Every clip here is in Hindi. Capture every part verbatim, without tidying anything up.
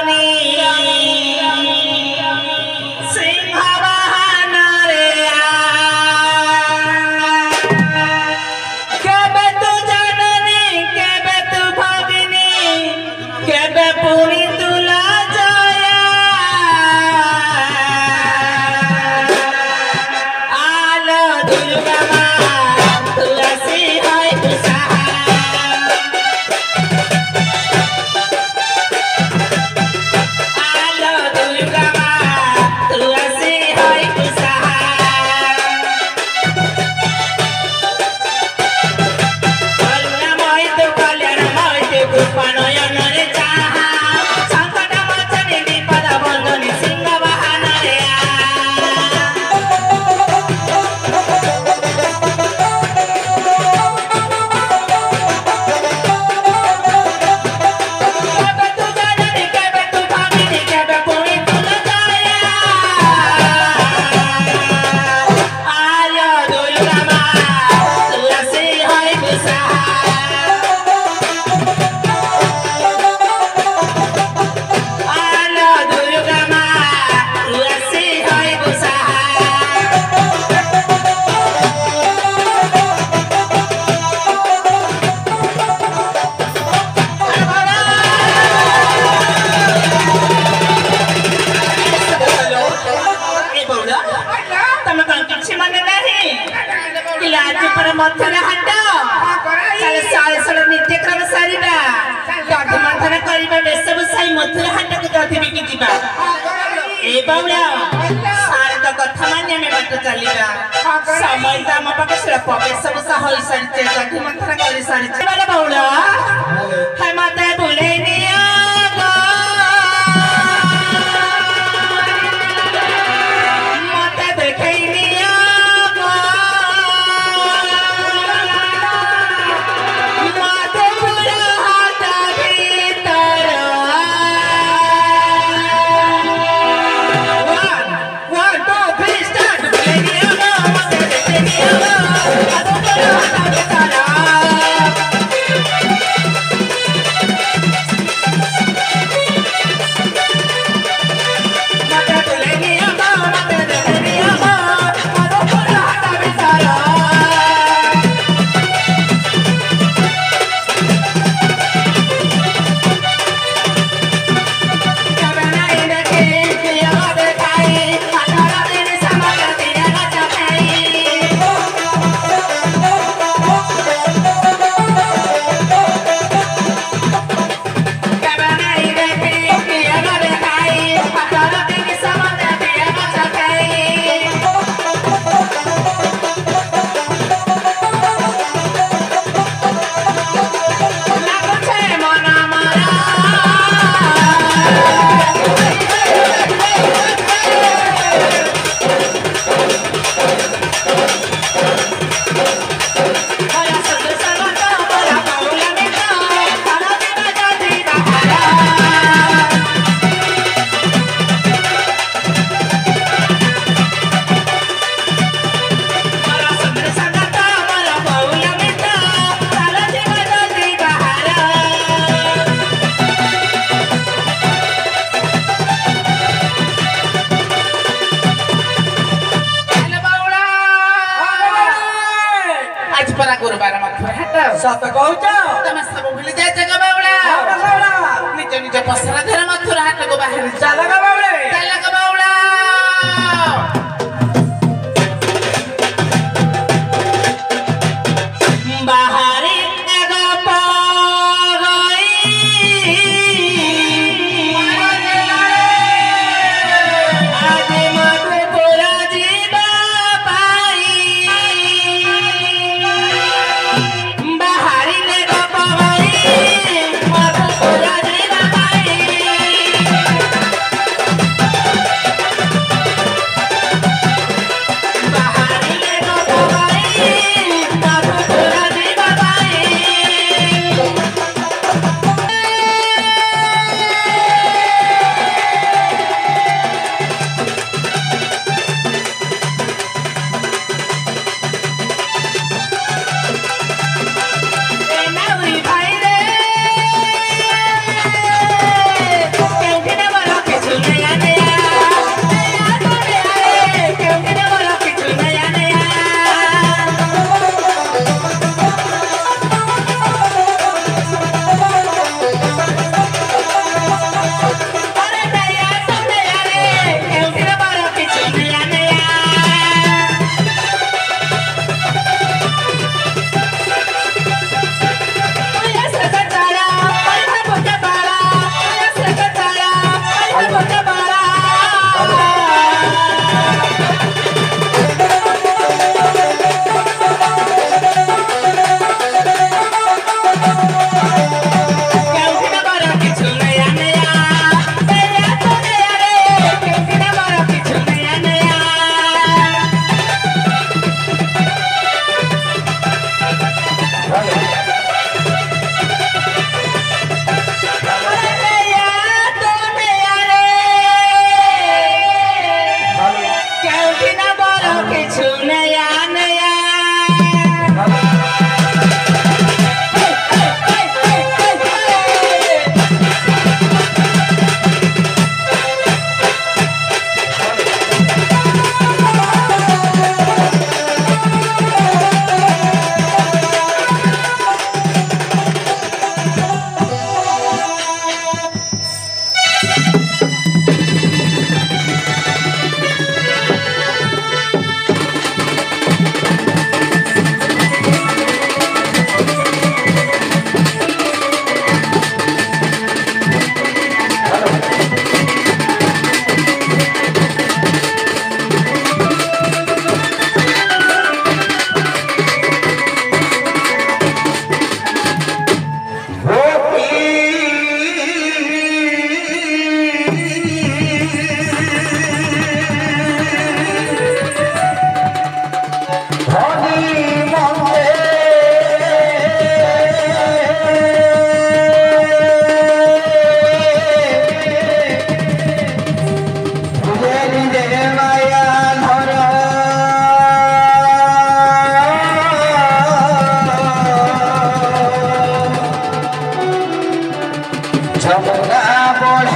मंथन हाट चल साल साल नित्यक्रम सारिबा दधि मंथन करिबा बेसब साई मथुरा हाट को दधि बिकी जिबा ए बाउला सार तो कथा माने में बाट चलीबा समय दाम पाके से बेसब सा होई सारिते दधि मंथन करि सारिते बाला बाउला हाय माता बोले निया माता देखै निया सत कहूच तुम सब भूली जाए जगह बाउला निज निज पसरा धर मथुरा हाट को बाहर चल ग बाउले चल ग बाउला बाहर एगो पागई आज मधुपुरा जीवा पाई बाहरी ने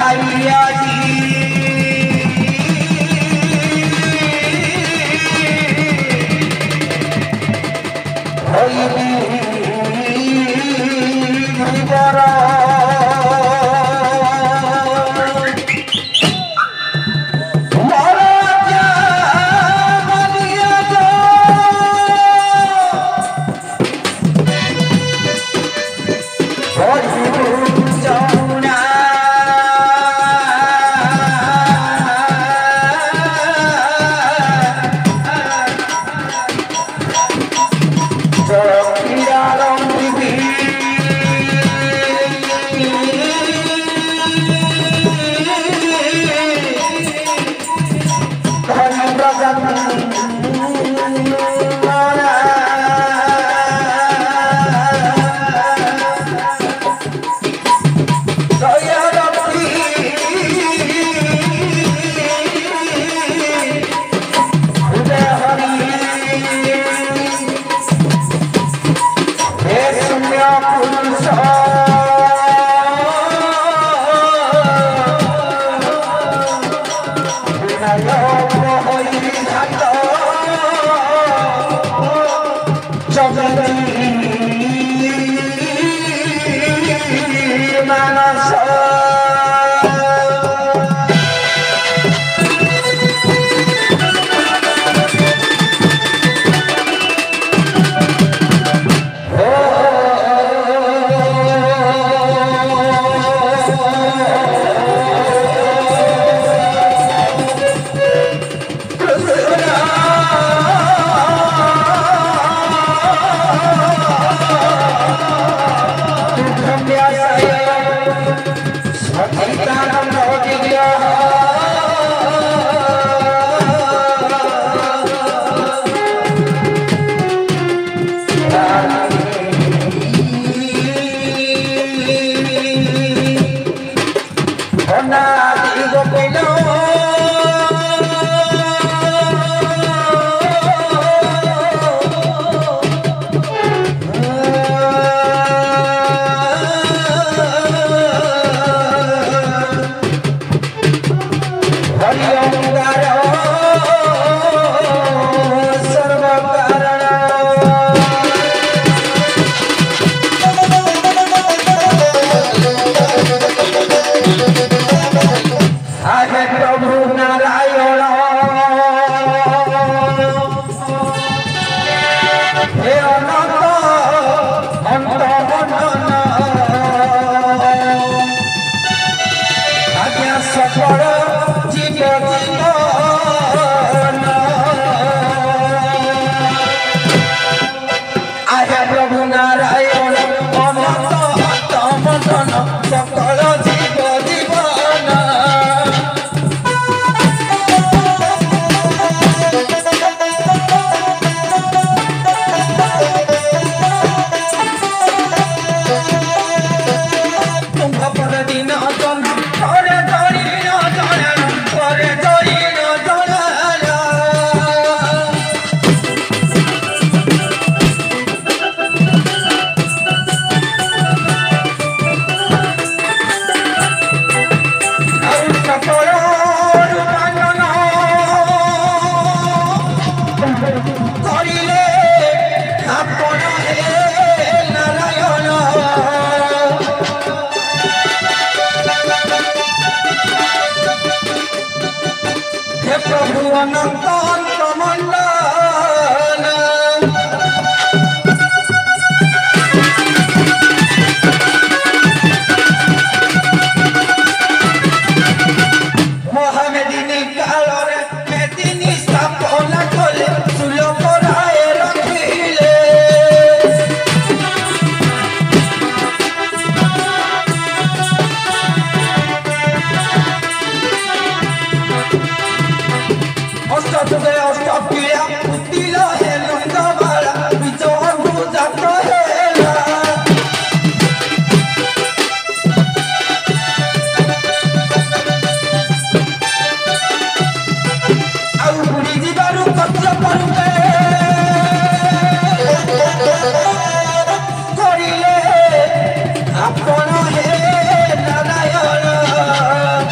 ଆପଣ ହେ ନାରାୟଣ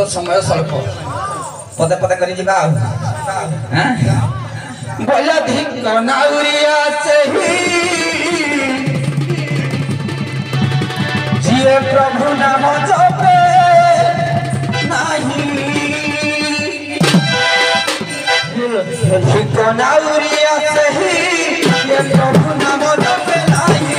तो समय स्वल्प पदे पदे करी जिबा हां बोला धिक नाउरिया से ही जिए प्रभु नाम जपे नहीं धिक नाउरिया से ही जिए प्रभु नाम जपे नहीं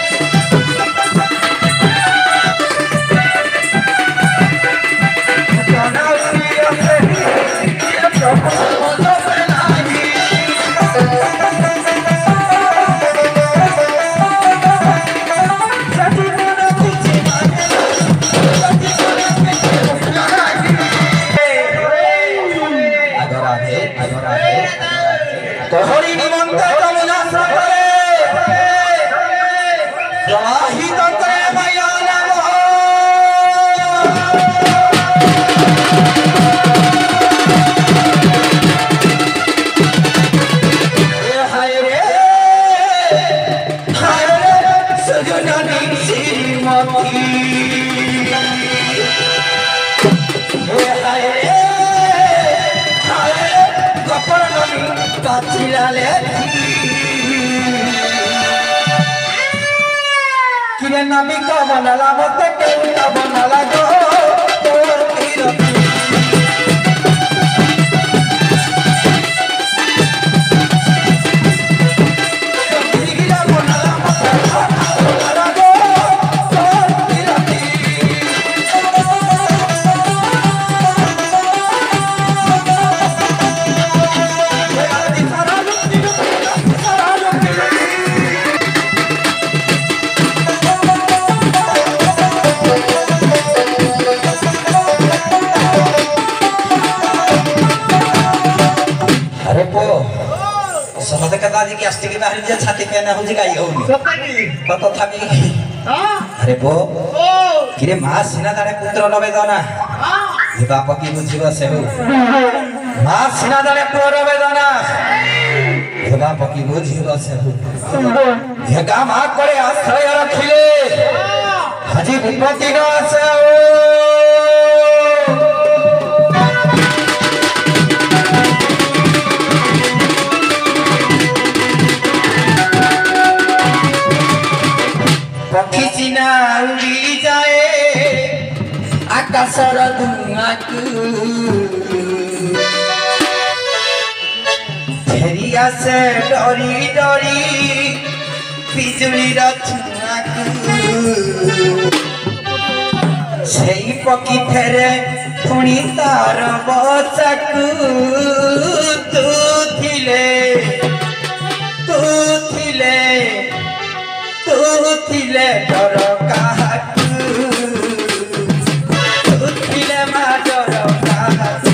हरि निमंत जमुना सागरे प्रवाहित करे माया नाम हाय रे हाय रे सजननी श्रीमती हाय रे हाय रे कपड़नी काचिलाले किरे नबी का बनला मत केउटा बनला गो तोर तीरती किरे बनला मत बनला गो तोर तीरती समझ के दादी की अस्ति की बाहर जा छाती पे ना हो जी गाई होनी कत थामी अरे बो किरे मां सिना दाड़े पुत्र लबे दना ये बाप की बुझिबा से हो मां सिना दाड़े पुत्र लबे दना ये बाप की बुझिबा से हो ये गा मां करे आश्रय रखिले हाजी विपत्ति न आसे पक्षी चिना उड़ी जाए आकाशर धुआंकु फेरिया से डरी डरी बिजुली छुआकु सेई पक्षी फेरे पुणी तार बसाकु तू थिले तू थिले तू थिले डर काहाकु तू थिले मा डर काहाकु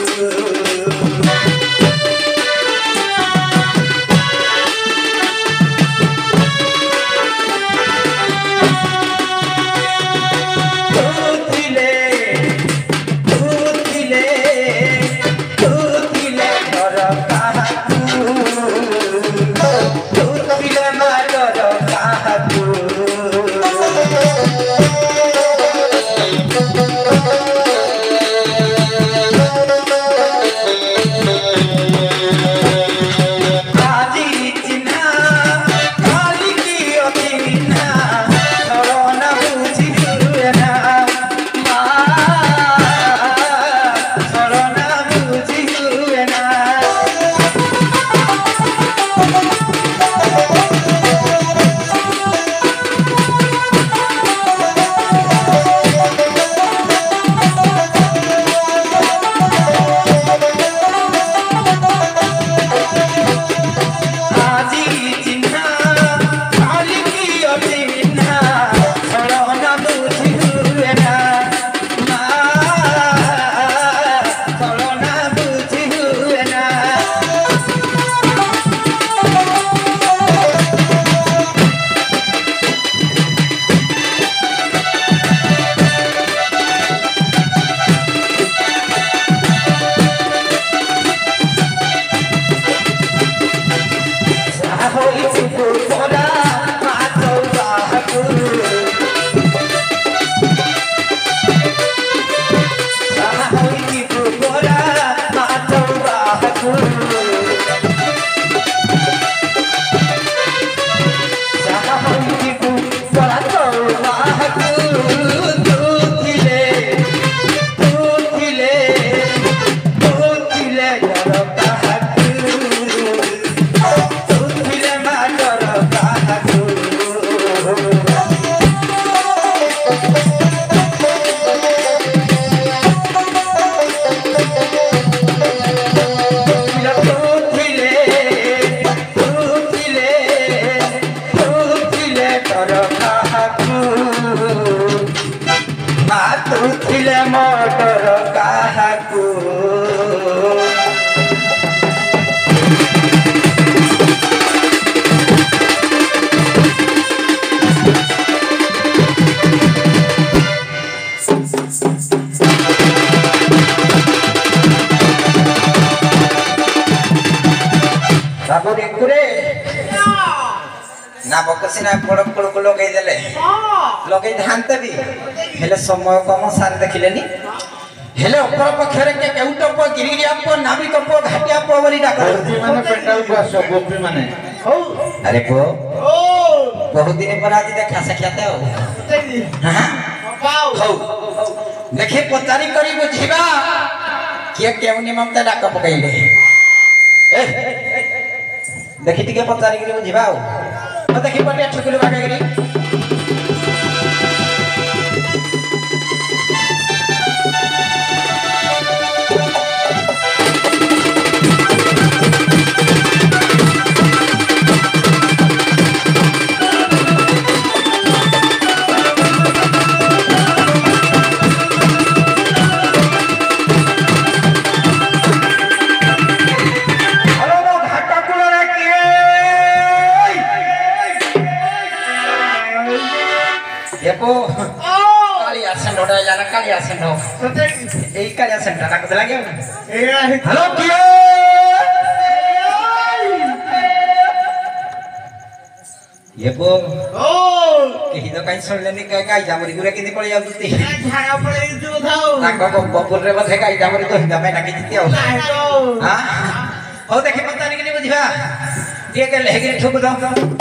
तू थिले तू थिले तू थिले डर काहाकु तू थिले मा डर ना बकसी ना पड़ पड़ को लगे देले लगे धानते भी हेले समय कम सार देखिलेनी हेले ऊपर पक्षरे के केउट प गिरिगिरी आप नाबी कप घाटिया प बरी डाक माने पेंडाल को आसो गोपी माने हो अरे को ओ बहुत दिन पर आज देखा सख्याते हो हां पाऊ हो देखे पचारी करी बुझिबा के केउ निमंते डाक पकइले ए देखि टिके पचारी करी बुझिबा हो देखि पटे ठुकुल बागेरी हेलो किए ये को ओ केही तो काई सुन लेनी काय काय जामरी गुरे किनी पड़ी जाउ तुती झाड़ा पड़े जो थाओ ताको को बपुर रे बथे काय जामरी तो हिंदा में नाकी जितियो हां हो देखि पता नहीं किनी बुझिबा दिए के लेगिरी ठोक दो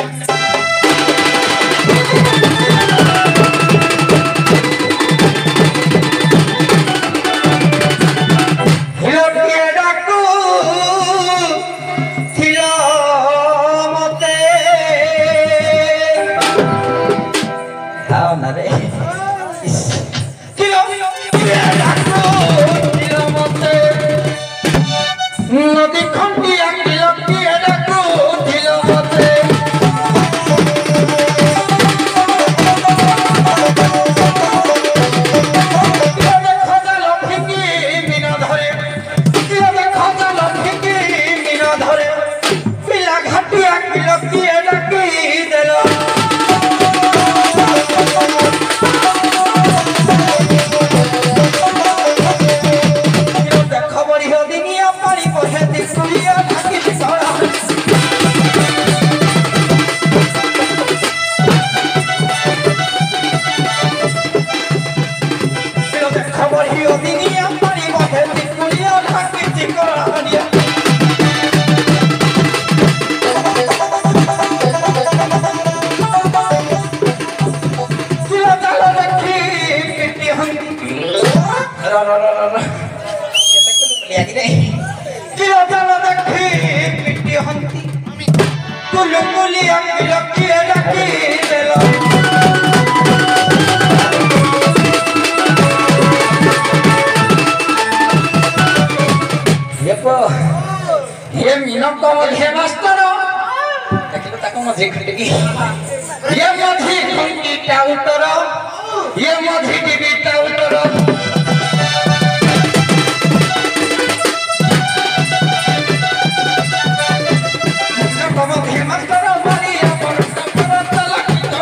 ये मीनो को मधे मास्टर देखिलो ताको मधे खंडकी ये मधे खंडकी टाउटर ये मधे टीवी टाउटर को मधे मास्टर बारी अपन सफर चला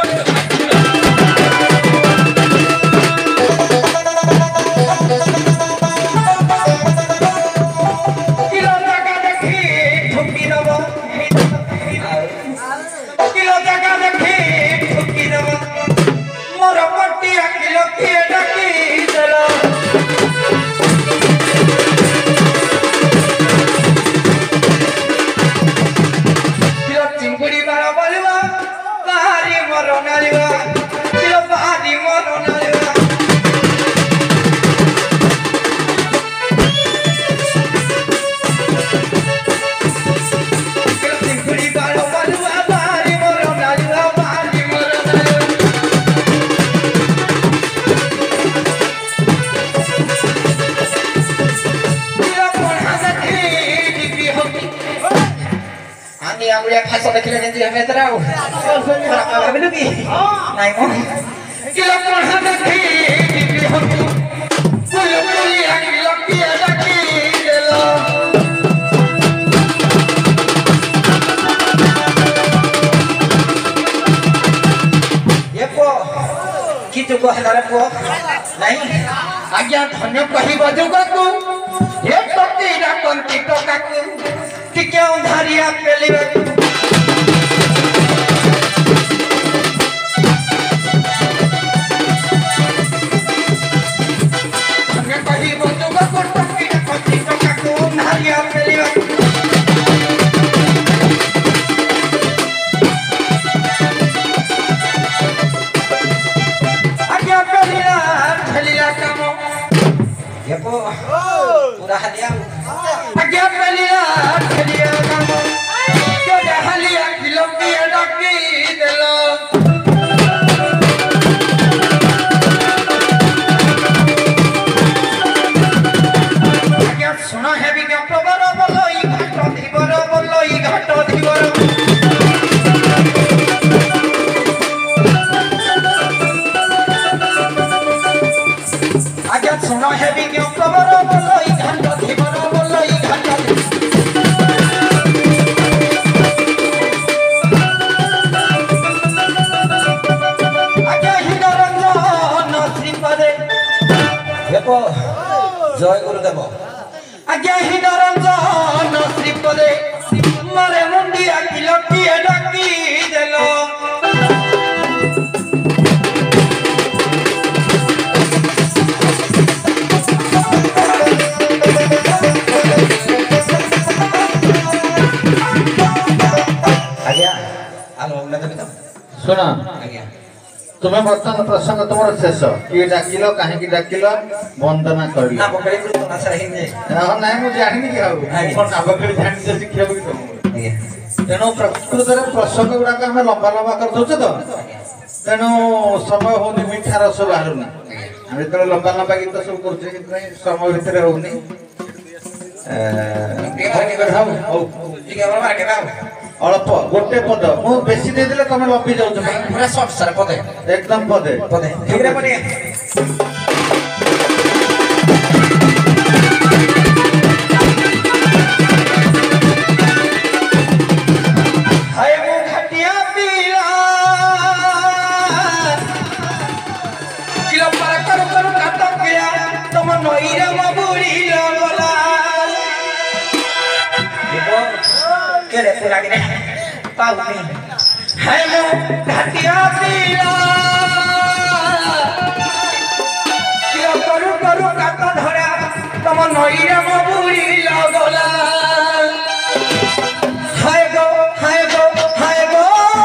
आंगुलिया फासो देखले जेंती हमें तराओ खरा पावे बिनु की नाइ मो किलो पढ़ा देखी की हम कुल कुली आंगी लकी लकी देलो ये पो की तो को हलारे पो नहीं आज्ञा धन्य कहि बजुगा तू ये पति डाकंती टका को कि क्यों धारिया पेली ହେବି କେଉଁ ପ୍ରବର ବୋଲ ଇ ଘାଟ ଧୀବର ବୋଲ ଇ ଘାଟ ଆଜ୍ଞା ହୀନ ରଞ୍ଜନ ଶ୍ରୀପଦେ ଦେବ ଜୟ ଗୁରୁଦେବ ଆଜ୍ଞା ହୀନ ରଞ୍ଜନ ଶ୍ରୀପଦେ ମାରେ ମୁଣ୍ଡିଆ କିଲ କିଏ ଡାକି ଦେଲ ଶୁଣ ତୁମେ ବର୍ତ୍ତମାନ ପ୍ରସଙ୍ଗ ତୁମର ଶେଷ କିଏ ଡାକିଲ କାହିଁକି ଡାକିଲ ବନ୍ଦନା କରିଲ ନାଇଁ ମୁଁ ଜାଣିନି କି ଆଉ ନାବକେଳି ଜାଣିଛ ଶିଖିବାକୁ ବି ତମକୁ ତେଣୁ ପ୍ରକୃତରେ ପ୍ରସଙ୍ଗ ଗୁଡାକ ଆମେ ଲମ୍ବା ଲମ୍ବା କରିଦଉଛେ ତ ତେଣୁ ସମୟ ହଉନି ମିଠା ରସ ବାହାରୁନି ଆମେ ଯେତେବେଳେ ଲମ୍ବା ଲମ୍ବା ଗୀତ ସବୁ କରୁଛେ ସେଥିପାଇଁ ସମୟ ଭିତରେ ହଉନି ଅଳ୍ପ ଗୋଟେ ପଦ ମୁଁ ବେଶୀ ଦେଇଦେଲେ ତମେ ଲମ୍ବି ଯାଉଛ ପୁରା ସର୍ଟ ସାର୍ ପଦେ ଏକଦମ ପଦେ ପଦେ ଠିକରେ ପଦେ ହାୟ ମୁଁ ଘାଟିଆ ପିଲା କିଲୋ ପାର କରୁ କରୁ କାଟ କିଆ ତମ ନଈରେ ମୋ ବୁଢ଼ୀ ଗଲା କେଡ଼େ ପୁରାଗିନେ ପାଉନି ହାୟ ମୁଁ ଘାଟିଆ ପିଲା କିଲୋ କରୁ କରୁ କାଟ ଧରା ତମ ନଈରେ ମୋ ବୁଢ଼ୀ ଗଲା ହାୟ ଗো ହାୟ গো হায় গো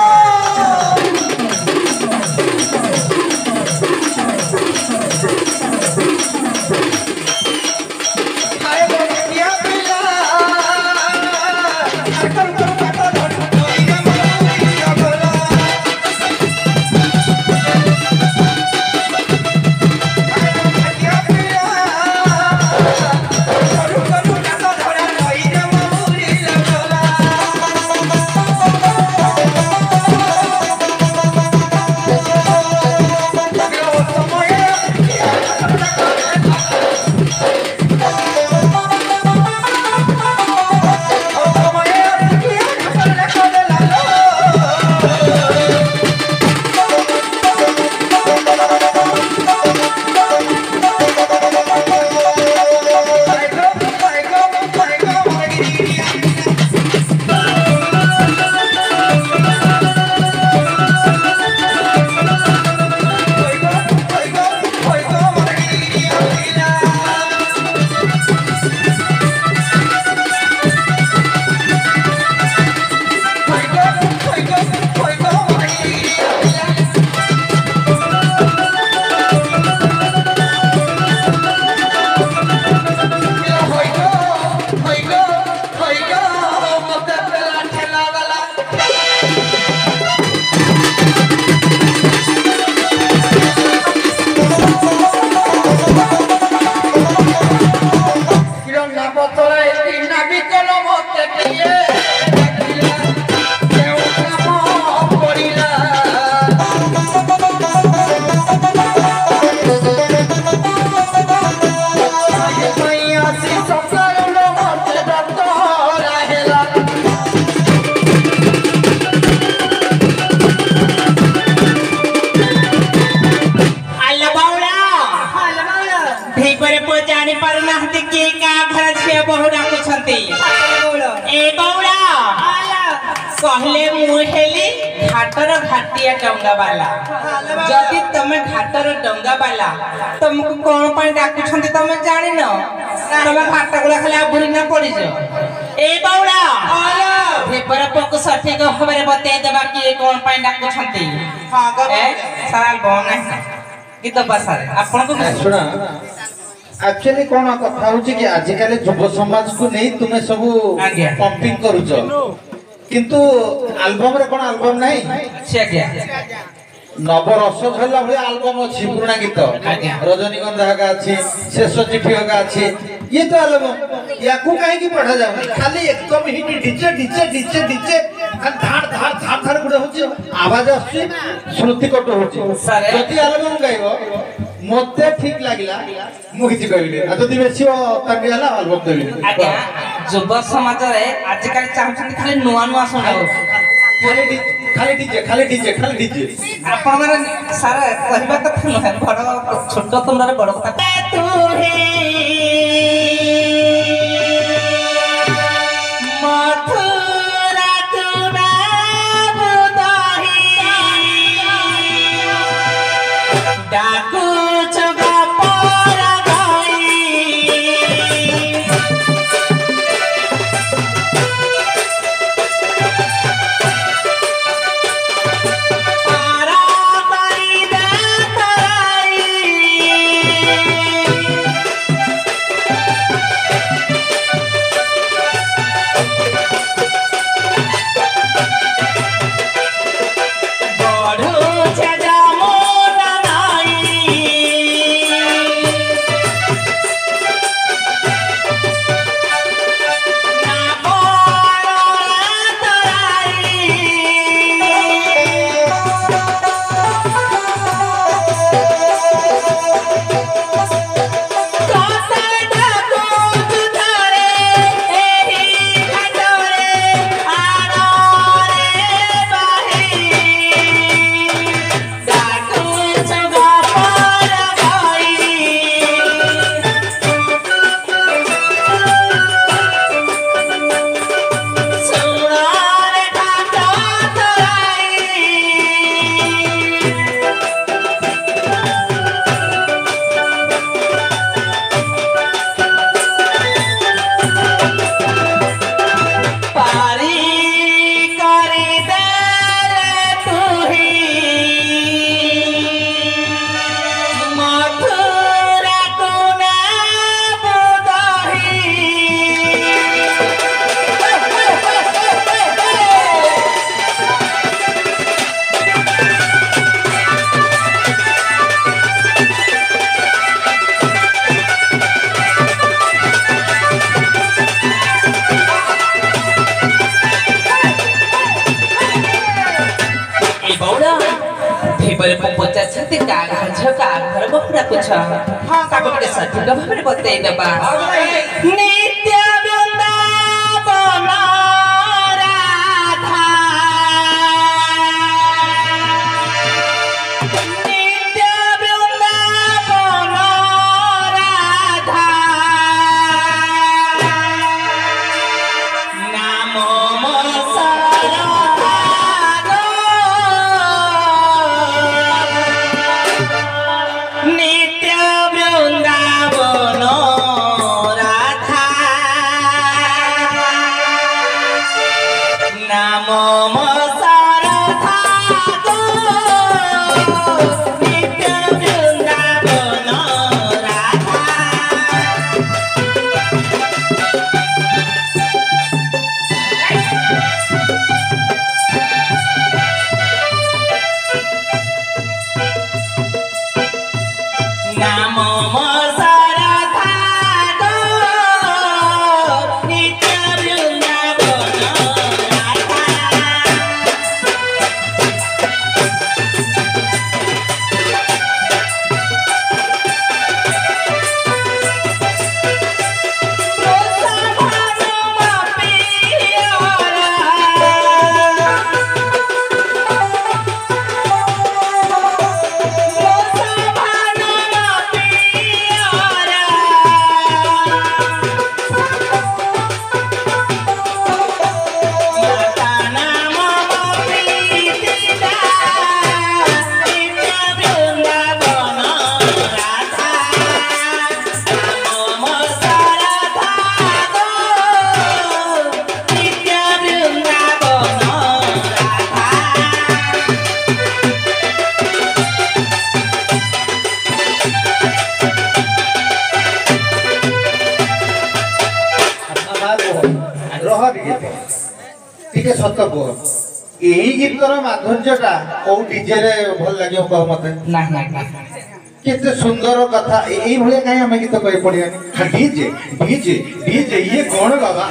হায় গো ঘাটিয়া পিলা কর কর কাট ধরা নইরে মো বুড়ি গলা হায় গো ঘাটিয়া পিলা কর কর কাট ধরা নইরে মো বুড়ি গলা कहले मुहेली घाटर घाटिया डंगा वाला जदि तमे घाटर डंगा वाला तुमको कौन पाई डाकु छंती तमे जानि न तमे घाटा गुला खाली आबुरी ना पड़ी जो ए बाउला पेपर पक सठिक खबर बते देबा कि कौन पाई डाकु छंती हां ए साल बोन है गीत बसारे आपन को सुना एक्चुअली कौन कथा होची कि आजिकल युव समाज को नहीं तुम्हें सब पंपिंग करूछ किंतु एल्बम रे कोन एल्बम नहीं से क्या नव रस झला भली एल्बम अछि पुराना गीत रजनीगंधा का अछि शेष चिठी का अछि ये तो एल्बम याकू काहे की पढ़ा जावे खाली एकदम hit DJ DJ DJ DJ धार धार धार धार गुडे होची आवाज आछि श्रुति कट होची यदि एल्बम गाइबो मते ठीक लागिला मु किछि कहबिले आ जदि बेसी तंगी हला अल्बम देबिले आज्ञा युवा समाज रे आज काल चाहछन खाली नुआ नुआ सुनाओ खाली खाली डीजे खाली डीजे खाली डीजे आपण माने सारा कहबा कथा न बड़ छोट तुमरा बड़ कथा तू हे मथुरा तुना बुदाही डाकू चगा पर गई पारा पाई दे तराई बड़ू छजा मोना नाई ना बड़ा तराई डाकू तुधारे एही घाटरे आनरे बाही डाकू चगा पर गई सुनार घाटा तराई पारी करी देले तुही मथुरा कुना बुदाही ए बौड़ा भेबर पपोचा छते का घर छ का घर बखुरा कुछ हां का बखुरा सठी का भाबरे बतै दबा नित्य वृंदावन राधा नित्य वृंदावन राधा नाम मसरा नित्य वृंदावन राधा नाम मसरथा गो नित्य वृंदावन राधा नाम मसरथा गो नित्य वृंदावन राधा रह टिके सत को एही गीतर माधुर्यटा को डीजे रे भल लागियो कह मते ना ना ना केते सुंदर कथा एही भले काई हम गीत कहि पड़ियानी डीजे डीजे डीजे ये कोन बाबा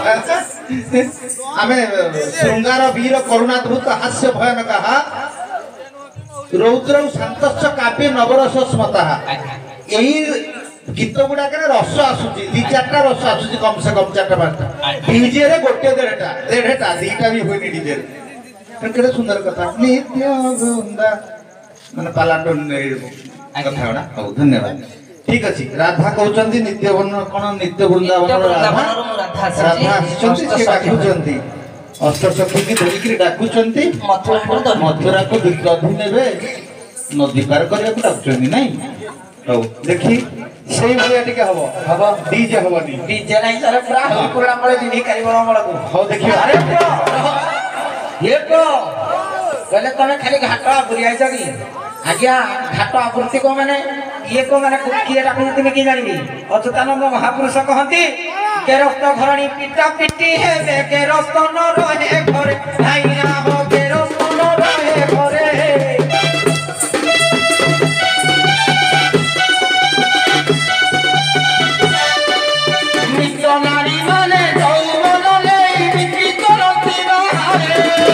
हमें श्रृंगार वीर करुणाद्भुत हास्य भयानक हा रौद्रौ शान्तश्च काव्ये नवरस स्मतः एही गीत गुड़ाक रस आसुची दी चारटा रस आसुची कम से कम चारटा पांचटा डीजे रे गोटे देढ़टा देढ़टा दीटा भी हुए डीजे रे केते सुंदर कथा नित्य वृंदा माने पालाटन ने कथा होना हो धन्यवाद ठीक अछि राधा कहउचंती नित्य वन कोन नित्य वृंदावन राधा राधा आसुचंती से डाकुचंती अष्टसखी की धरी के डाकुचंती मथुरा मथुरा को दधि नेबे नदी पार करिया को डाकुचंती नहीं हो देखी सेही भलिया टिके हबो हबो डीजे हबनी डीजे नहीं सर पूरा पूरा मळे दिनी कारीबर मळ को हो देखियो अरे ये को कहले तमे खाली घाटा पुरी आइछ की आज्ञा घाटा आपूर्ति को माने ये को माने किए डाकु तुमे की जानिबी अच्युतानंद महापुरुष कहंती केरस्त घरणी पिटा पिटी हे बे केरस्त न रहे घरे नाइया हो केरस्त न रहे घरे नारी माने यौवन ले बिक्री करती बाहरे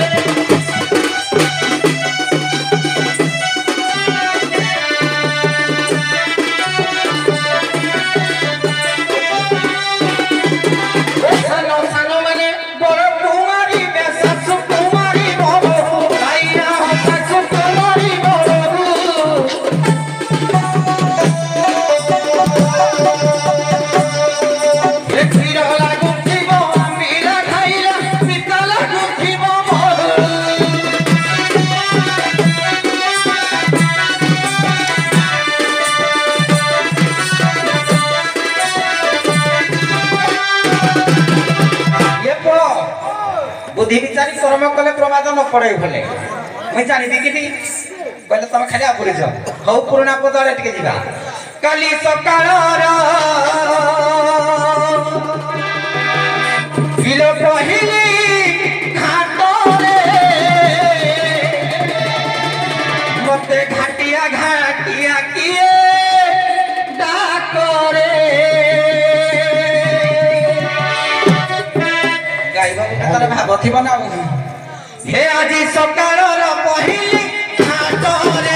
सानो सानो माने बड़ कुमारी में सासु कुमारी बहू नाइया हो सासु कुमारी बहू बुद्धि विचारी कर्म कले प्रमाद न पड़े भले मैं जानी दी कि कहले तुम खाली आपुरी जाओ हौ पुराना पदरे टिके जिबा काली सकाळर किलो पहिली घाटरे मते घाटिया घाटिया किए डाकरे गाइबा भाबथि बनाऊ हे आजी सकाळर पहिली घाटरे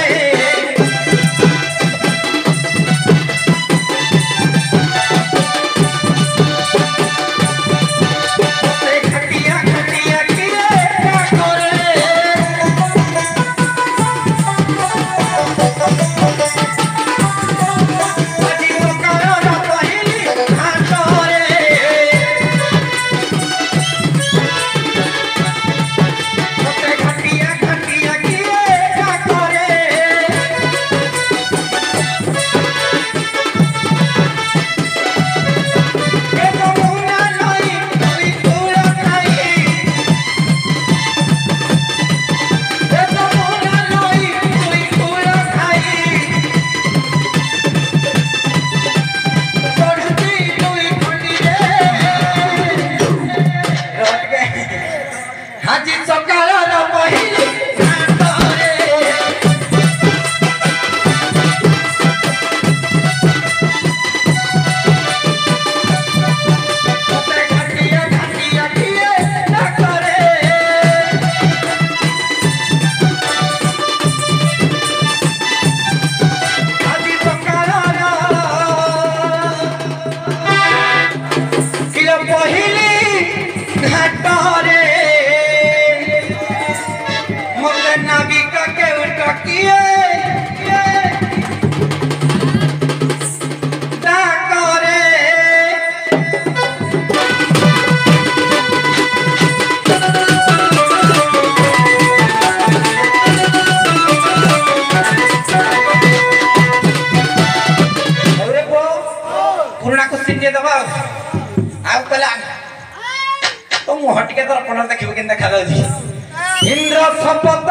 इंद्र शपथ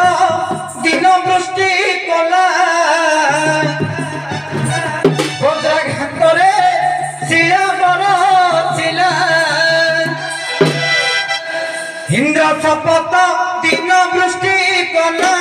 दिन वृष्टि कला घाटरे शिला बरसिला इंद्र शपथ दिन वृष्टि कला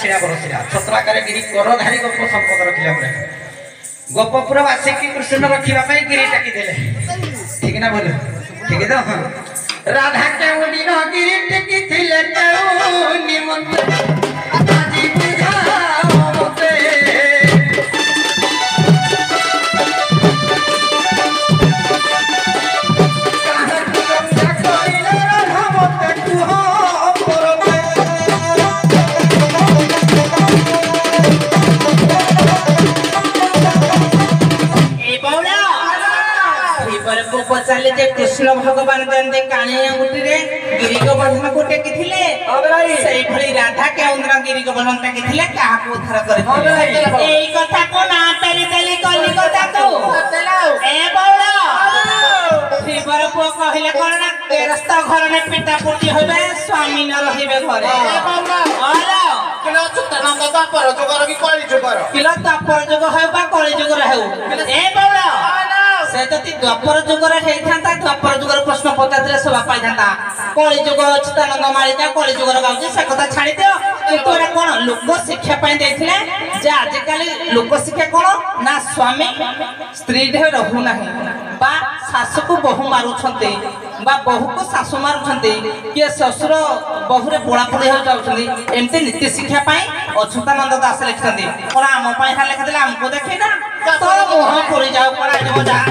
बसिरा बरसिरा छत्रा करे गिरी कर धारी गप संपद रखिला पुरा गोपपुर वासी की कृष्ण रखिबा पई गिरी टाकी देले ठीक ना बोल ठीक है तो राधा के उडी न गिरी टिकी थिले केउ निमंत्र आजी बुझा मते पचाले जे कृष्ण भगवान जंदे काणी अंगुठी रे गिरी गोवर्धन को टेकी थिले सही भली राधा के अंदर गिरी गोवर्धन टेकी थिले काहा को उद्धार करे एई कथा को ना पेली तेली कली कथा तो ए बौला श्रीवर को कहले करना केरस्ता घर में पिटा पुटी होबे स्वामी न रहिबे घरे ए बौला आला किलो चुतना गदा पर जोगर की कली जोगर किलो ता पर जोग होबा कली जोग रहउ ए बौला से जति द्वापर जुगर हेइथांता द्वापर जुगर प्रश्न पचातले सभा पाइथांता कली जुग चितानंद मालिका कली जुगर गाउजे से कथा छाडी दियो किंतु एरा कोन लोक शिक्षा पाइ देथिले जे आज काली लोक शिक्षा कोन ना स्वामी स्त्री ढे रहु नाही बा सासु को बहु मारू छन्ते बा बहु को सासु मारू छन्ते के ससुर बहु रे बोला पड़ी हो जाउछन्ती एमते नीति शिक्षा पाइ अच्युतानंद दास लिखथन्ती कोन आम पाइ हा लिख देले हमको देखै ना तो मोह पड़ी जाऊ पड़ा जब जा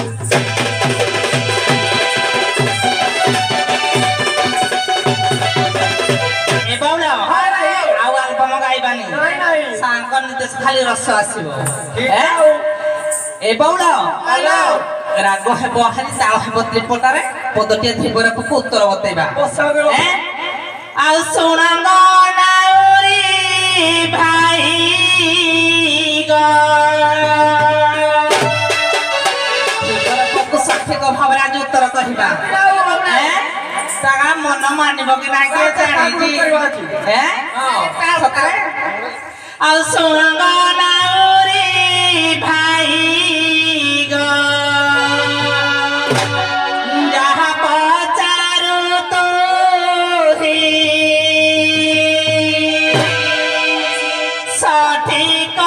ए बाउला आउ एल्बम गाइबानी नहीं नहीं सांकर निर्देश खाली रस आसीबो ए ए बाउला हेलो राग हे बहारी ताल हे बत्रि पटारे पदटिया थिबरे पको उत्तर बतेबा ए आउ सुनांग नाउरी भाई ग सठिक भाव आज उत्तर कहवा सागा मन मानिब कि ना के जानी जी हैं सतरे आ सुनंग नाउरी भाई ग जहाँ पचारू तो ही सठिक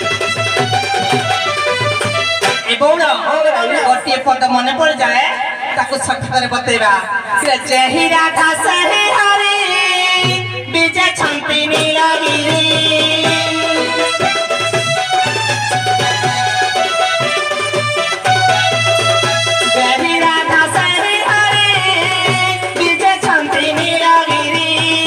पद मन पड़ जाए ताको सठिकरे बतेबा जही राधा सही हरि विजय छंपी नीलगिरी जही राधा सही हरि विजय छंपी नीलगिरी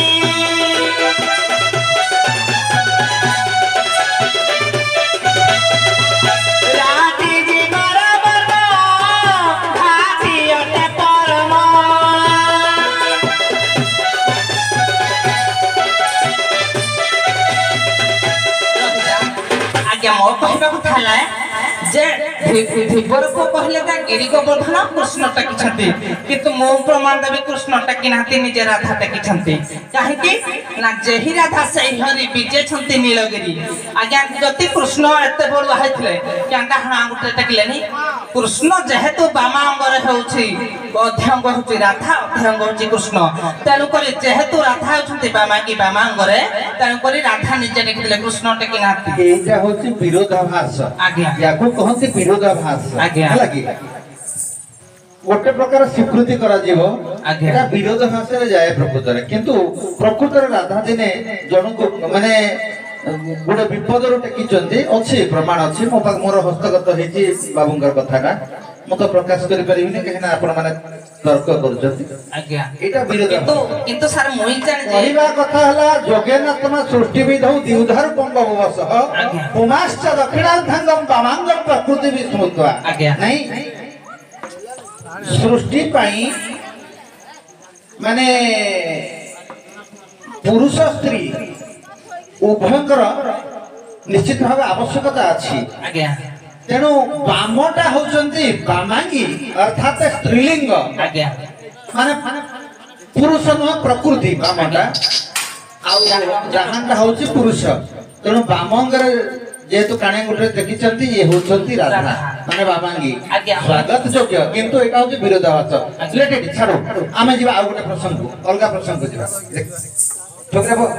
मो कहबा कथा है जे भिवर को कहले का गिरी गोवर्धन कृष्ण टकी छथि किंतु मो प्रमाण देबे कृष्ण टकी नाती निजे राधा टकी छथि काहे कि ना जेही राधा सही हरि विजय छथि नीलगिरी आज्ञा जति कृष्ण एते बड़ हाइथले क्यांटा हणा गुटे टकिलेनी कृष्ण जेहेतु बामा अंगरे होउछि अध्यंग होउछि राधा अध्यंग होउछि कृष्ण तेनु करी जेहेतु राधा होउछि बामा की बामा अंगरे तेनु करी राधा निजे टकिले कृष्ण टकी नाती एटा होउछि विरोधाभास आज्ञा याको कहंती विरोधाभास आज्ञा लागि गोटे प्रकार स्वीकृति करा जीव आज्ञा एटा विरोधाभास रे जाय प्रकृत रे किंतु प्रकृत रे राधा दिने जणको माने गोटे विपद रो टेकी चंदी अछि प्रमाण अछि मो पाक मोर हस्तगत हेछि बाबूंगर कथाटा म तो प्रकाश करि परिबिनी कहना आपण माने तर्क करजती आज्ञा एटा विरोध किंतु किंतु सर मोहि जान जे पहिला कथा हला जोगेनात्मा सृष्टि विधौ दिउधार पंबवसह पुमाश्च दक्षिणार्थंगम बामांगम प्रकृति विस्मृत्वा आज्ञा नहीं सृष्टि पाई माने पुरुष स्त्री उभयंकर निश्चित भाव आवश्यकता अछि आज्ञा तेणु बामटा होचंती बामांगी अर्थात स्त्रीलिंग आज्ञा माने पुरुष न प्रकृति बामटा आउ जहांटा होची पुरुष तेणु बामंगर जेतु काणे गुटे देखिचंती ये होचंती राधा माने बामांगी स्वागत योग्य किंतु एटा होची विरोधाभास रिलेटेड छाड़ो आमे जीवा आ गुटे प्रसंग अलगा प्रसंग जीवा ठोकरे बो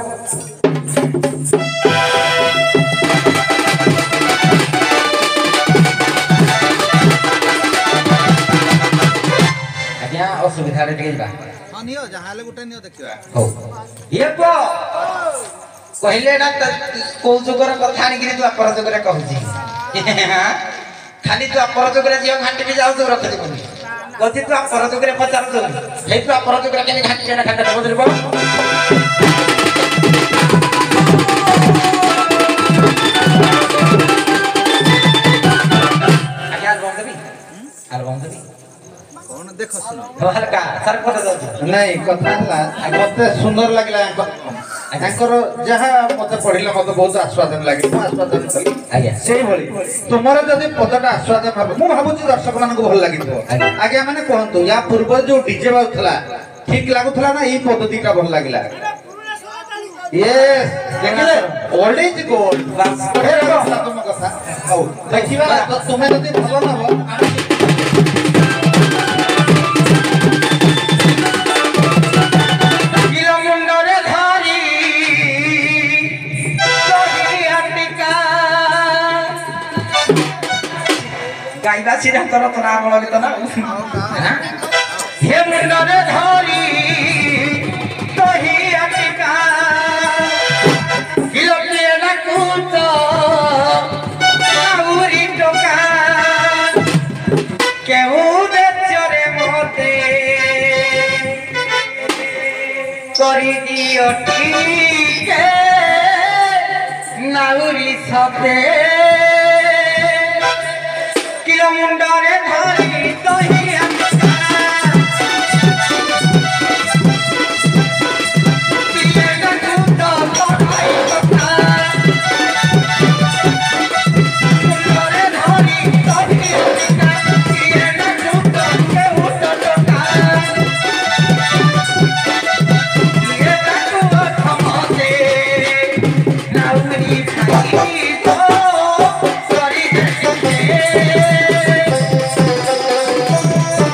आज्ञा असुविधा रे टिके बा हां नियो जहाले गुटे नियो देखिबा हो ये पो कहले ना को जुगर कथा आनी कि तू अपर जुगर कहूची खाली तू अपर जुगर जियो घाटी भी जाऊ तो रख दे कोनी कथि तू अपर जुगर पचार दो हे तू अपर जुगर के घाटी जेना घाटा बदल बो आज्ञा बंद भी आल बंद भी कोन देखो सुनो हल्का सर कोन दो नहीं कथा हला मते सुंदर लागला आंकर जहा मते पढिला मते बहुत आस्वादन लागि मु आस्वादन कली आज्ञा सेही भली तुमरा जदी पदटा आस्वादन भाबो मु भाबुची दर्शक मान को भल लागितो आज्ञा माने कहंतु या पूर्व जो डीजे बाउथला ठीक लागुथला ना ई पद्धतिटा भल लागिला यस देखले ओल्ड इज गोल्ड बस तुम कथा हो देखिबा तो तुमे जदी भल न हो गाइबा सिरा तर तो नाम लगित ना हे मुंडरे धरी तोही अटिका किलोके ना कुत आउरी टोका केहू बेचरे मोते करी दियो ठीके नाउरी सते मुंडरे धरी तोही अटका किले ना कुत पठाई टोका मुंडरे धरी तोही अटका किले ना कुत केहू टोका ये ताको थमते नाउरी खाई तो करी दे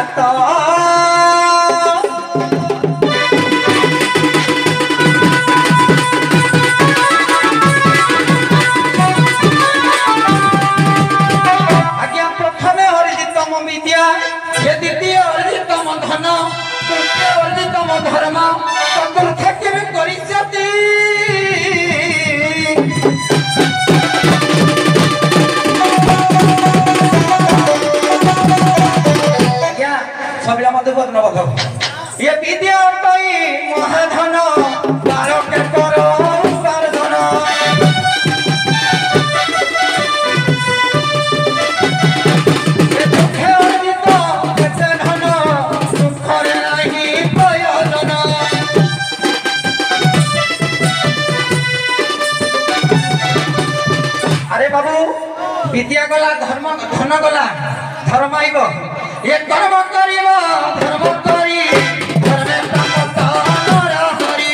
ହାତ ଆଜ୍ଞା ପ୍ରଥମେ ହରିଛି ତମ ବିଦ୍ୟା ସେ ଦ୍ୱିତୀୟ ହରିଛି ତମ ଧନ ତୃତୀୟ ହରିଛି ତମ ଧର୍ମ ଚତୁର୍ଥ କେବେ କରିଛନ୍ତି সবিলা মধ্যে বর্ণ বধ ये विद्या तई महाधन बारो के करो वर्धन ये दुखे अर्जित केते धन दुखरे नाही प्रयोजन अरे बाबू विद्या गला धर्म धन गला धर्म आइब ये कर्म करिबा धर्म करी धर्मे प्राप्त नरहरि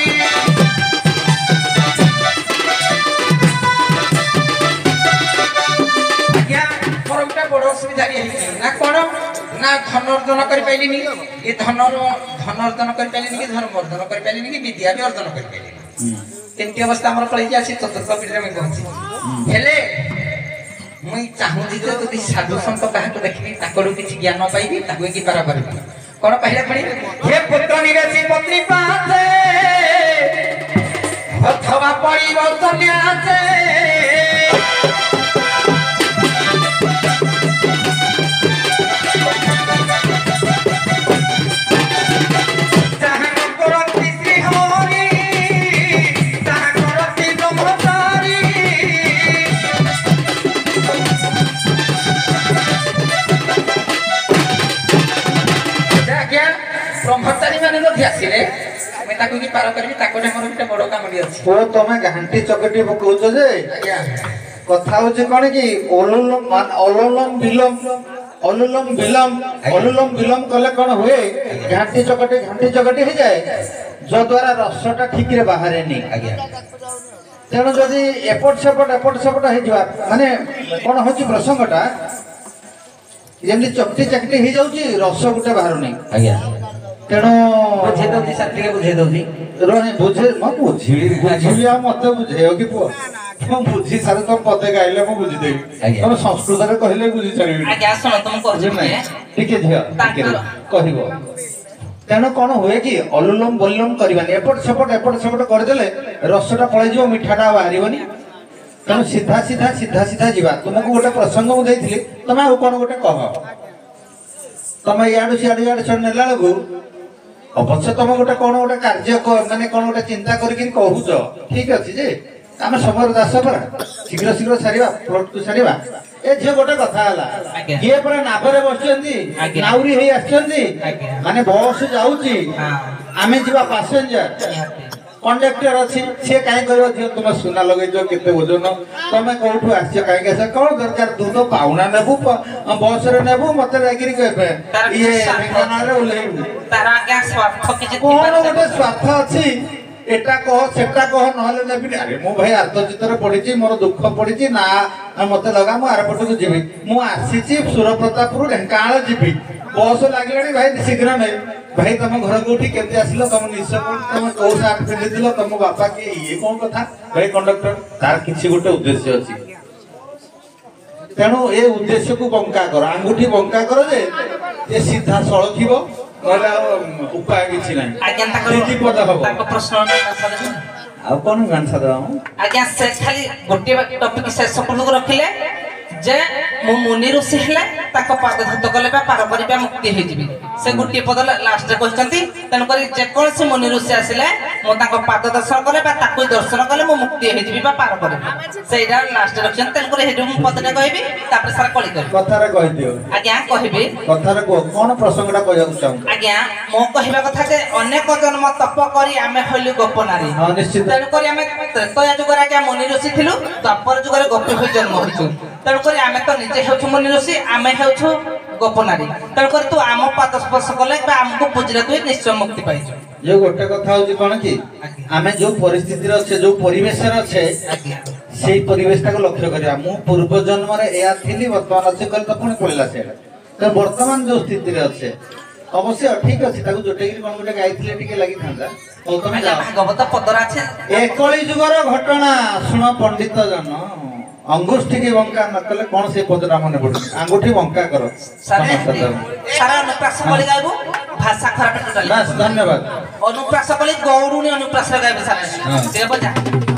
आज्ञा मोर गोटे बड़ असुविधा ना कौन ना धन अर्जन कर पाइलिनी ये धन धन अर्जन कर पाइलिनी कि धर्म अर्जन कर पाइलिनी कि विद्या भी अर्जन कर पाइलिनी तीनटी अवस्था हमर पळै आसी चतुर्थ पीढ़ी में पहुंची हेले मुई चाहूँगी जो तुझी साधु संत कहा देखी ताकू किसी ज्ञान पाइबी ताकू कि पारा पारि कौन पहले पढ़ी हे पुत्र निराशी पत्नी पासे अथवा पड़िब सन्यासे ब्रह्मचारी माने जो ध्यासिले मैं ताकू की पार करबी ताको हमर गोटे बड़ कामडी अछि ओ तमे घंटी चकटी पकौछ जे आज्ञा कथा होचे कोन की ओलुलम मान ओलुलम विलम ओलुलम विलम ओलुलम विलम कले कोन हुए घंटी चकटी घंटी चकटी हो जाए जो द्वारा रसटा ठीक रे बाहरे नहीं आज्ञा तेणु जदि एपट सेपट एपट सेपट हो जावा माने कोन होची प्रसंगटा जेमि चकटी चकटी हो जाउची रस गुटे बाहर नहीं आज्ञा तेणु बुझे दो सर टिके बुझे दोसी रहे बुझे म बुझी बुझिया मते बुझेयो कि पुओ तुम बुझी सारे तुम पते गाइले म बुझी देबी तुम संस्कृत रे कहले बुझी चलिबी आज्ञा सुन तुम कहछ टिके झियो टिके कहिबो तेणु कौन हुए कि अलुलम बलुलम करबानी एपट सेपट एपट सेपट कर देले रसटा पळै जिवो मिठाटा बाहरिबनी तेणु सीधा सीधा सीधा सीधा जीवा तुमको गोटे प्रसंग मु देइथिली तमे आ कोन गोटे कह तमे याडू सियाडू याडू छ नेला लगु अवश्य तुम गोटे कौन गोटे कार्य माने कौन गोटे चिंता करके कहूच ठीक अच्छे जे आम समय दास परा शीघ्र शीघ्र सारिबा प्लॉट को सारिबा ए जे गोटे कथा हला ये परा नाभरे बसचंदी नाउरी हेई आछंदी माने बस जाउची आमे जीवा पैसेंजर कंडक्टर अच्छी सी कहीं कह तुम सुना लगे केते ओजन तुम कौटू आस कहीं आस कौन दरकार तू तो पाउना नेबू बस रे नेबू मत लागिरी कहबे ये ढेंकानाल रे ओलेबू तारा क्या स्वार्थ किछि कौन गोटे स्वार्थ अच्छी एटा कह सेटा कह नहले नेबी अरे मो भाई आर्तचित्तर पड़ी मोर दुख पड़ी ना मत लगा मु आरपट को जीवी मु आसी सुरप्रतापुर ढेंकानाल जीवी बस लगे भाई शीघ्र नहीं भाई तुम घर कोठी केते आसिलो तुम निश तुम को साथ पिंधि दिलो तुम बापा के ये कौन कथा भाई कंडक्टर तार किछि गोटे उद्देश्य अछि तेणु ए उद्देश्य को बंका कर आंगुठी बंका कर जे ये सीधा सळथिबो नला उपाय किछि नै आज्ञा ताको पद हबो ताको प्रश्न आ कोन गांसा दउ आज्ञा से खाली गोटे टॉपिक शेष को रखिले जे मो मुनि ऋषि हेले ताको पाद धत कले बा पार परिबा मुक्ति हे जिवि से गोटे पद लास्ट रे कहचंती तन करी जे कोन से मुनि ऋषि आसिले मो ताको पाद दर्शन कले बा ताको दर्शन कले मो मुक्ति हे जिवि बा पार परिबा सेइडा लास्ट रखचन तन करी हेडु पदटा कहबी तापर सारा कली कर कथा रे कहि दियो आज्ञा कहबी कथा रे कोन प्रसंगटा कहया चाहू आज्ञा मो कहबा कथा जे अनेक जन्म तप करी आमे हइलु गोप नारी हां निश्चित तन करी आमे त्रैतया जुगर आज्ञा मुनि ऋषि थिलु द्वापर जुगर गोप होई जन्म होइछु तन करी आमे तो निजे हेउछु मुनि ऋषि आमे हेउछु गोप नारी तन करी तू आम पाद स्पर्श कले बा हमको पूजले तू निश्चय मुक्ति पाइछु जो गोटे कथा होची कोन की आमे जो परिस्थिति रे अच्छे जो परिवेश रे अच्छे आज्ञा सेही परिवेशटा को लक्ष्य करिया मु पूर्व जन्म रे एया थिली वर्तमान अच्छे कल तो पुणी पळिला से तो वर्तमान जो स्थिति रे अच्छे अवश्य ठीक अछि ताकू जोटेगिरी कोन गुटे गाइथिले टिके लागि थांदा ओ तमे जा भागवत पदर আছে एकली जुगर घटना सुन पंडित जन अंगुष्ठी की बंका न कले कोन से पदरा मने पड़ अंगूठी बंका करो सारा अनुप्रास बोली गाइबो भाषा खराब टोटल बस धन्यवाद अनुप्रास बोली गौरुनी अनुप्रास गाइबो सारा से बजा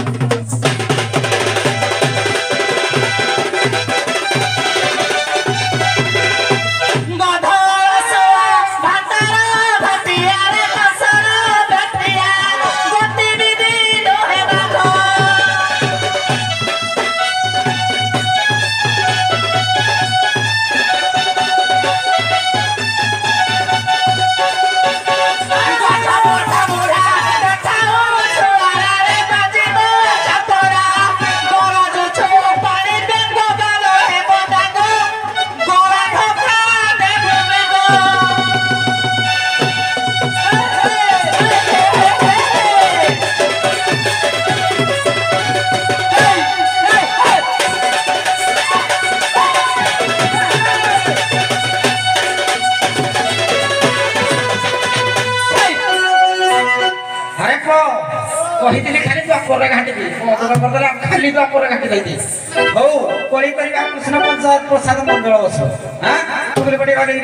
कहिथिले खाली तू अपर घाटी दे मदर करदला खाली तू अपर घाटी दे हो कोली परिवा कृष्ण पंचायत प्रसाद मंडल बस हां तुगले पटे गाडी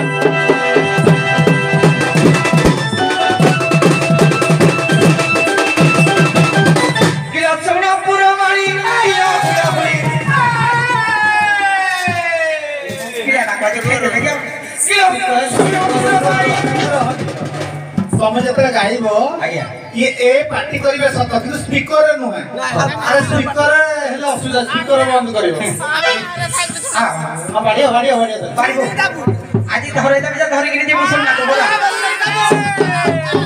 किला पुरवाणी आयो पुरवाणी किला ना काजे दे दे किला पुरवाणी तमे जतरा गाइबो आज्ञा ये ए पार्टी करिवे सत कि स्पीकर नु है अरे स्पीकर हेले असुविधा स्पीकर बंद करिवो हां हां बाडियो बाडियो बाडियो बाडियो आज धरे दे धरि गिरी जे मुसन ना बोला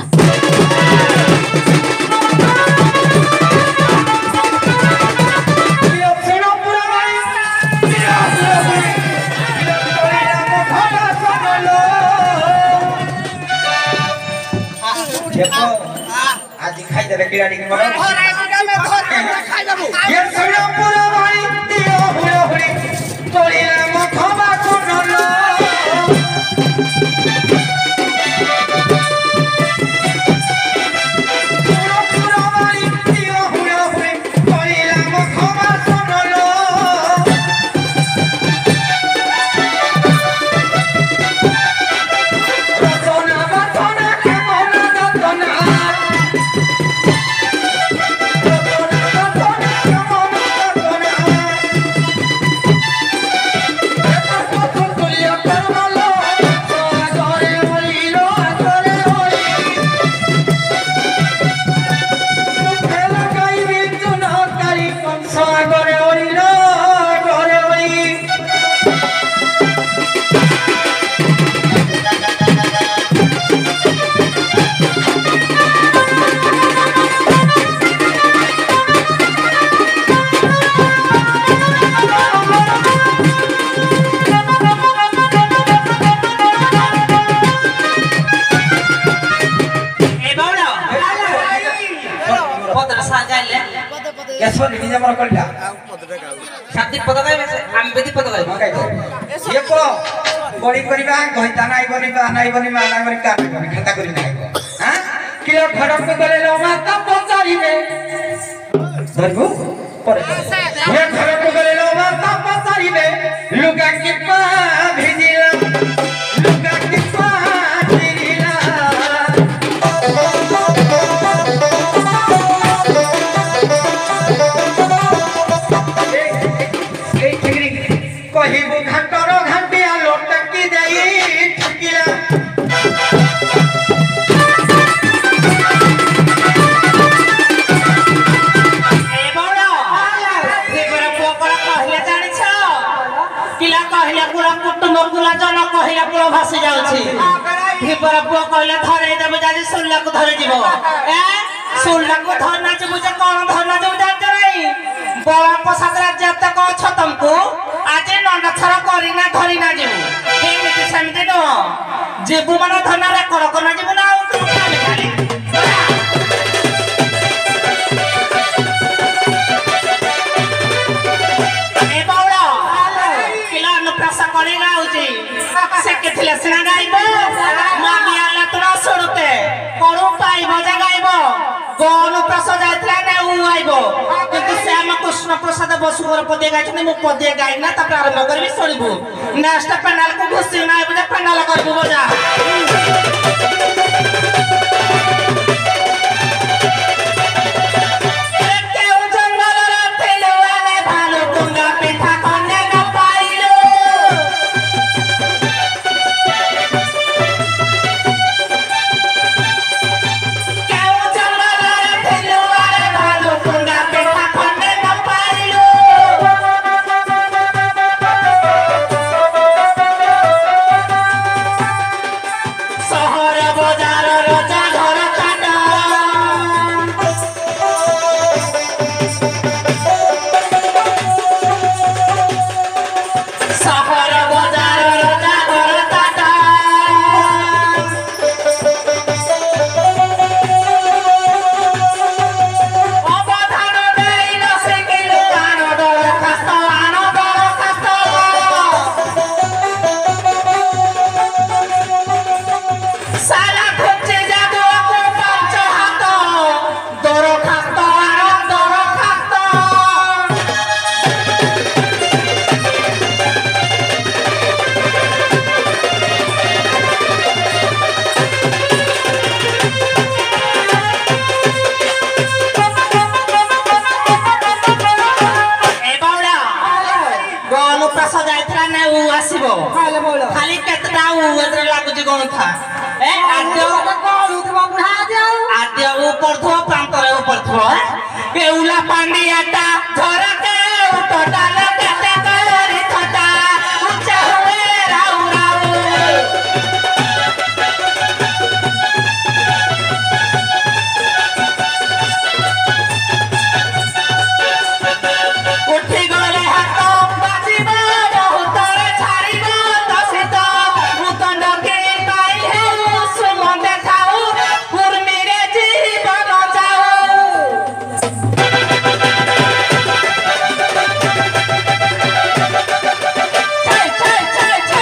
आज खाई दे किराड़ी के मगर खाई जाबो ये सना पूरा भाई दियो हुलो हुली तोरी राम खबा कोनलो पूरा भाई दियो हुलो हुली तोरी राम खबा कोनलो रचना बचना के मौना दतना केसर निजे हमर कलटा शादी पद गाइबे हम बेदी पद गाइबे मकाई दे ये को बड़ी करबा गहिता नाइ बनिबा नाइ बनिबा नाइ बनि का बनि खाता करि नाइ हां किलो घर को गले लो माता पचारिबे धरबो पर ये घर को गले लो माता पचारिबे लुगा की पा भिजिला लुगा की पा भिजिला कहिबो घंटर घंटिया लोटकी जाई ठकिया ए बड़ा से बड़ा पोकड़ा कहले जानि छ किला कहले पूरा कुटुंब गुला जन कहले पूरा भासी जाउछि हे बड़ा पो कहले धरे देबे जानि सुनला को धरे जीवो ए सुनला को धरना जे मुझे कोन धरना जे जानते नहीं बड़ा प्रसाद राज्य तक छ तुमको आज नंद थर करिना धरिना जेबु हेमिति समिति न जेबु मन धना रे कर करना जेबु ना तू खाली खाली ए बावड़ा किला न प्रसा करेगा होची से केथिले सिना गाइबो गनु प्रसाद जात्रा ना उ आइबो किंतु श्याम कृष्ण प्रसाद बसुवर पदे गाइछने मु पदे गाइना त प्रारंभ करबी सुनिबो नेक्स्ट पैनल को घुसी ना आइबो पैनल करबो बजा खाली केतटा उधर लागुची कोन था ए आद्य आद्य ऊपर थो प्रांतर ऊपर थो केउला पांडियाटा धरा के उठटा लटे करे थटा उच्चा हुए राउ राउ उठी गले हाथ बाजीबा बहुत छाड़ीबा दसित मुतंड के पाई है सुमन देखाऊ कुर्मी रे जीवन जाऊ छे छे छे छे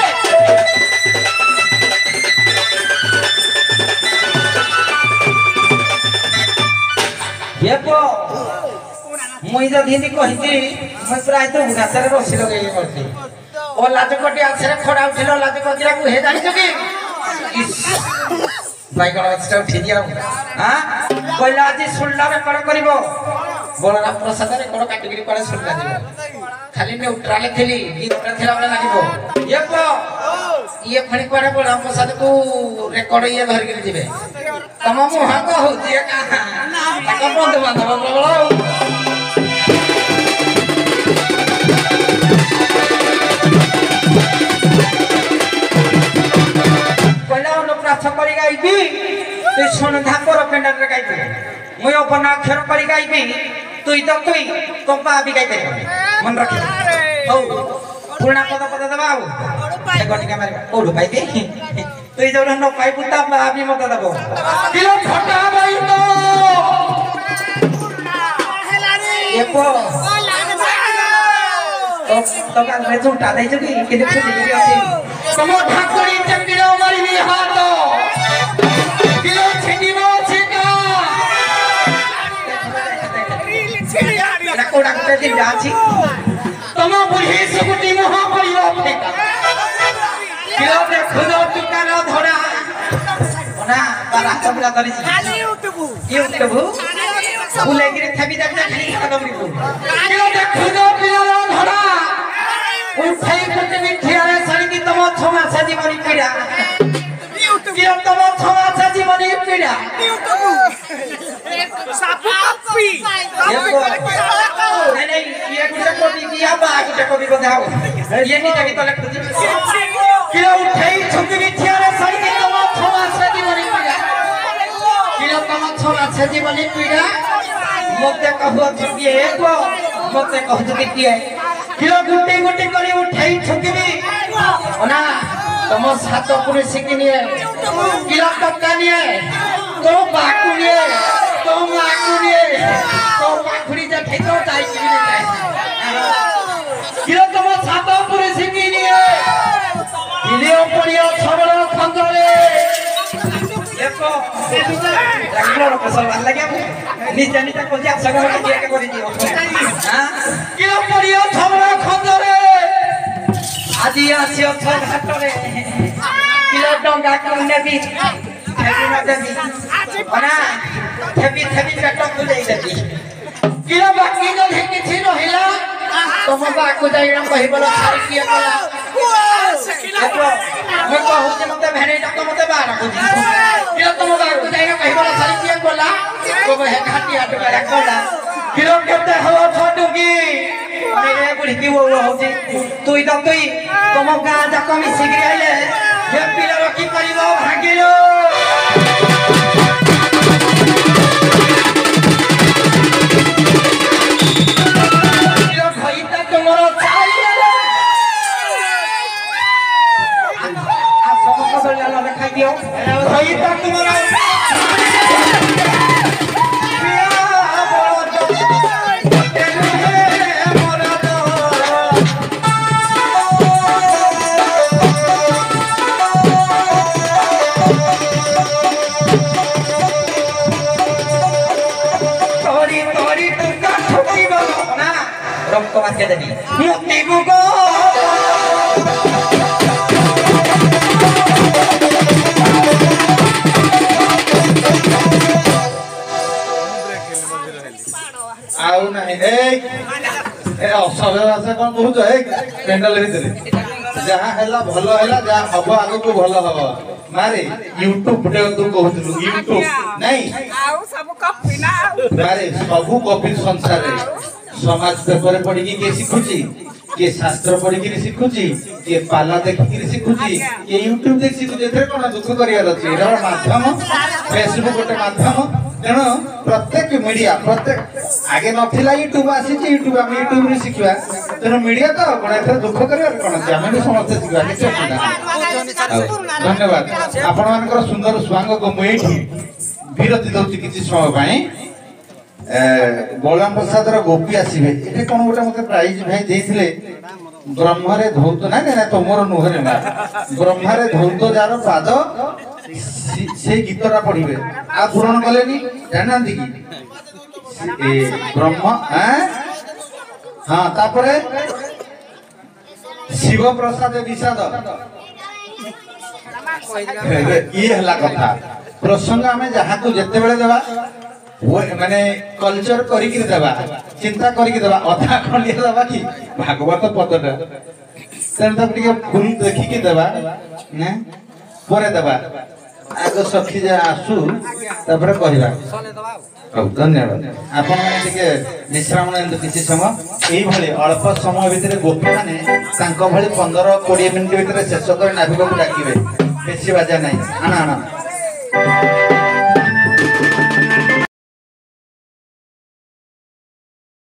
ये को मुई जो धीनी कहिती मैं प्राय तो गाछरे बसी लगे करती ओ लाजकोटी आछरे खड़ा उठिलो लाजकोटीरा को हे जानि कि बाइगण गछटा उठी दिया हां कहला आज सुल्ला रे कण करिवो बलराम प्रसाद रे कण काटिगिरी पड़े सुल्ला दिबो खाली न्यूट्रल थेली गीतटा थेला वाला लागिबो ये को ये फणी कोरे बलराम प्रसाद को रेकॉर्ड ये धर के दिबे तम मुहा को होती का ताका बंद बांधव प्रबल गाइबी तुई सुन धाकर पेंडल रे गाइबी मुई अपन अक्षर करी गाइबी तुई तो तुई कंपा भी गाइबे मन रखी हो पुराना पद पद दबा ए गटिका मारिबा ओडु पाइबे तुई जब न पाइ पुता भी मत दबो किलो फटा भाई तो एको तो तो का रे झूठा दई जगी कि देखि दिबी अछि कमो ढाकरी चंगिरो मारिबी हाथ किलो छिनिबो छिका कोडा कोडा दिन जाछि तमो बुढ़ी सुकुटी मोह परियो फेका किलो दे खुदो टुका न धरा ना बारा सबला करी खाली उठबु की उठबु फुले गिरे थबी दब खाली कदम रिबु किलो दे खुदो पिलो धरा उठाई कुटे मिठियारे सरी की तमो छमा सजी मरी पीड़ा किलो तमो छमा सजी मरी पीड़ा सापु कपी नहीं नहीं ये कुछ कोबी किया बा कुछ कोबी बधाओ ये नहीं जाके तले खुद किलो उठाई छुकी मिठियारे सरी की तमो छमा सजी मरी पीड़ा किलो तमो छमा सजी मरी पीड़ा मते कहू छुकी एको मते कहू छुकी किए किलो गुटी गुटी करी उठाई छुकीबी ओना तमो सात पुरे सिकिनिए किलो टक्का निए तो बाकु निए तो माकु निए तो पाखुरी जा ठेको जाई कि नहीं जाई किलो तमो सात पुरे सिकिनिए किलो परियो छबल खंजरे एको को राखलो रो फसल ভাল লাগে নিজ নিজ কোজি আশা করে দিয়ে কে করে দিও হ্যাঁ কি পড়িও থমরা খন্দরে আজি আসিও থম হাতরে কিলো ডঙ্গা কোন নেবি থেবি না দেবি না থেবি থেবি পেট খুলে দেবি কিলো বাকি ন হেকি ছি রহিলা তোম বাকু যাইরা কহিবলা ছাড়ি কি কলা দেখো মই কহুছি মতে ভেনে তো মতে বা রাখুছি কিলো তোম বাকু যাইরা কহিবলা ছাড়ি কি কলা তো হে খাটি আটকা রাখলা কিলো কেতে হলো ছটুকি মেরে বুড়ি কি বউ হউছি তুই তো তুই তোম গা যাক মিশি গিয়ে আইলে হে পিলা রকি করিব ভাগিলো কিলো খইতা তোমার চাইলে আ সমক বললা দেখাই দিও খইতা তোমার রক্ত মাকে দেবি মুক্তি বুগ আউ নাই এই এ অসবে আছে কোন বহুত এই পেন্ডাল ভিতরে যাহা হেলা ভালো হেলা যা হব আগକୁ ভালো হব মারে ইউটিউব রে তু কହୁଥିଲୁ ইউটিউব নাই আউ সব কপি না মারে সবু কপি সংসারে সমাজ পেপরে পড়িকি কে শিখুছি কে শাস্ত্র পড়িকি শিখুছি কে পালা দেখি শিখুছি কে ইউটিউব দেখি শিখুছি এথরে কোন দুঃখ করিয়ার আছে এটা মাধ্যম ফেসবুক গোটে মাধ্যম তেণু প্রত্যেক মিডিয়া প্রত্যেক আগে নথিলা ইউটিউব আসিছি ইউটিউব আমি ইউটিউব রে শিখিবা তেণু মিডিয়া তো কোন এথরে দুঃখ করিয়ার কোন আছে আমি সমস্ত শিখিবা কিছু না ধন্যবাদ আপন মানকৰ সুন্দর স্বাঙ্গক মই এठी বিরতি দউছি কিছু সময় পাই বলরাম প্রসাদর গোপী আসবে এটা কোন গোটা মতে প্রাইজ ভাই ଦେଇଥିଲେ ব্রহ্মরে ধৌত না না তোমর নুহরে না ব্রহ্মরে ধৌত যার পাদ সেই গীতটা পড়িবে আ পূরণ কলেনি জানান্তি কি এ ব্রহ্ম হ্যাঁ হ্যাঁ তারপরে শিব প্রসাদ বিষাদ ইয়ে হলা কথা প্রসঙ্গ আমি যাহাকু যেতেবেলে দেবা মানে কলচর করিকি দেবা চিন্তা করিকি দেবা অধা খন্ডিয়া দেবা কি ভাগবত পদটা তেন তো টিকে ফুল দেখিকি দেবা না পরে দেবা আগ সখী যে আসু তারপরে কহিবা হଉ ଧନ୍ୟବାଦ ଆପଣମାନେ ଟିକେ ବିଶ୍ରାମ ନିଅନ୍ତୁ କିଛି ସମୟ ଏଇଭଳି ଅଳ୍ପ ସମୟ ଭିତରେ ଗୋପୀମାନେ ତାଙ୍କ ଭଳି ପନ୍ଦର କୋଡ଼ିଏ ମିନିଟ୍ ଭିତରେ ଶେଷ କରି ନାଭିକକୁ ଡାକିବେ ବେଶୀ ବାଜା ନାହିଁ ଆଣ ଆଣ